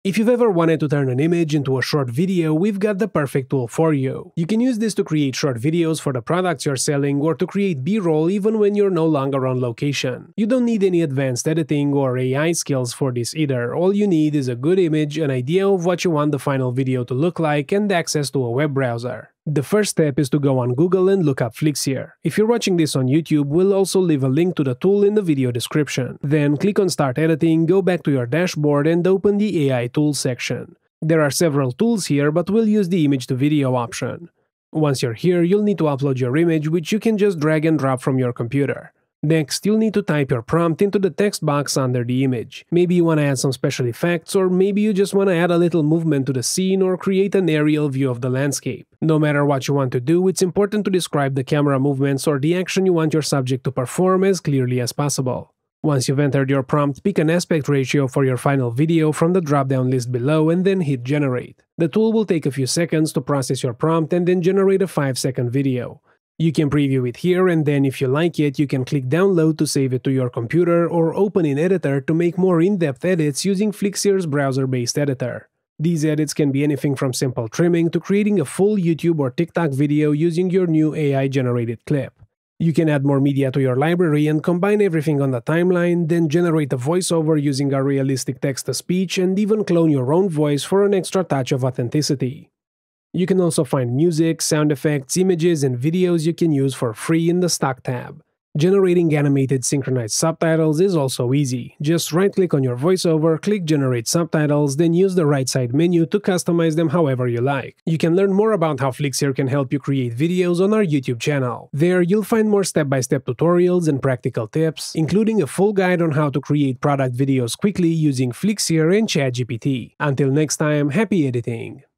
If you've ever wanted to turn an image into a short video, we've got the perfect tool for you. You can use this to create short videos for the products you're selling or to create B-roll even when you're no longer on location. You don't need any advanced editing or AI skills for this either. All you need is a good image, an idea of what you want the final video to look like, and access to a web browser. The first step is to go on Google and look up Flixier. If you're watching this on YouTube, we'll also leave a link to the tool in the video description. Then click on Start Editing, go back to your dashboard and open the AI Tools section. There are several tools here, but we'll use the Image to Video option. Once you're here, you'll need to upload your image, which you can just drag and drop from your computer. Next, you'll need to type your prompt into the text box under the image. Maybe you want to add some special effects, or maybe you just want to add a little movement to the scene or create an aerial view of the landscape. No matter what you want to do, it's important to describe the camera movements or the action you want your subject to perform as clearly as possible. Once you've entered your prompt, pick an aspect ratio for your final video from the drop-down list below and then hit Generate. The tool will take a few seconds to process your prompt and then generate a 5-second video. You can preview it here, and then if you like it, you can click Download to save it to your computer or open in Editor to make more in-depth edits using Flixier's browser-based editor. These edits can be anything from simple trimming to creating a full YouTube or TikTok video using your new AI-generated clip. You can add more media to your library and combine everything on the timeline, then generate a voiceover using a realistic text-to-speech and even clone your own voice for an extra touch of authenticity. You can also find music, sound effects, images, and videos you can use for free in the Stock tab. Generating animated synchronized subtitles is also easy. Just right-click on your voiceover, click Generate Subtitles, then use the right side menu to customize them however you like. You can learn more about how Flixier can help you create videos on our YouTube channel. There, you'll find more step-by-step tutorials and practical tips, including a full guide on how to create product videos quickly using Flixier and ChatGPT. Until next time, happy editing!